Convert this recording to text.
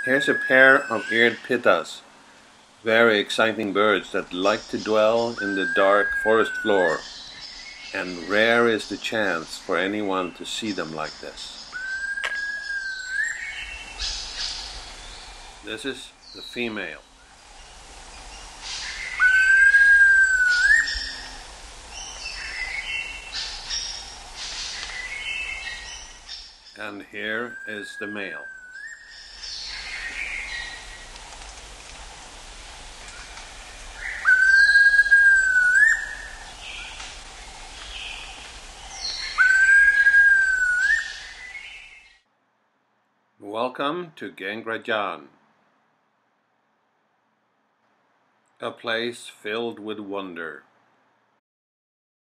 Here's a pair of eared pittas, very exciting birds that like to dwell in the dark forest floor, and rare is the chance for anyone to see them like this. This is the female. And here is the male. Welcome to Gangrajan, a place filled with wonder.